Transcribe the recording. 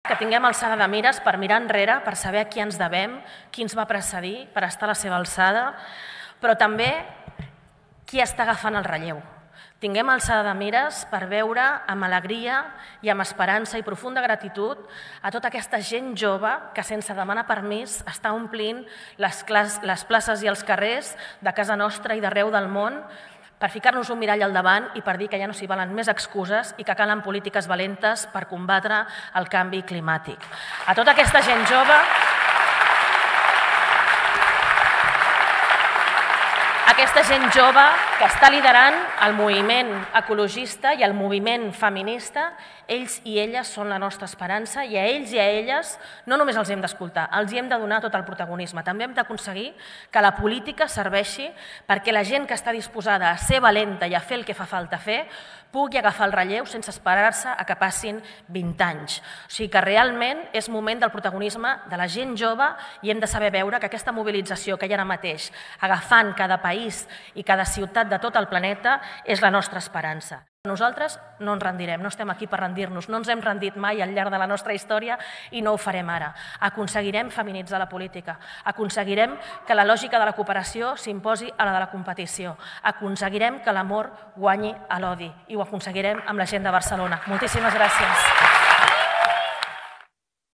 que tinguem alçada de mires per mirar enrere, per saber a qui ens devem, qui ens va precedir, per estar a la seva alçada, però també qui està agafant el relleu. Tinguem alçada de mires per veure amb alegria i amb esperança i profunda gratitud a tota aquesta gent jove que sense demanar permís està omplint les places i els carrers de casa nostra i d'arreu del món per ficar-nos un mirall al davant i per dir que ja no s'hi valen més excuses i que calen polítiques valentes per combatre el canvi climàtic. A tota aquesta gent jove, aquesta gent jove que està liderant el moviment ecologista i el moviment feminista, ells i elles són la nostra esperança i a ells i a elles no només els hem d'escoltar, els hi hem de donar tot el protagonisme. També hem d'aconseguir que la política serveixi perquè la gent que està disposada a ser valenta i a fer el que fa falta fer pugui agafar el relleu sense esperar-se a que passin 20 anys. O sigui que realment és moment del protagonisme de la gent jove i hem de saber veure que aquesta mobilització que hi ha ara mateix, agafant cada país i cada ciutat de tot el planeta, és la nostra esperança. Nosaltres no ens rendirem, no estem aquí per rendir-nos, no ens hem rendit mai al llarg de la nostra història i no ho farem ara. Aconseguirem feminitzar la política, aconseguirem que la lògica de la cooperació s'imposi a la de la competició, aconseguirem que l'amor guanyi a l'odi i ho aconseguirem amb la gent de Barcelona. Moltíssimes gràcies.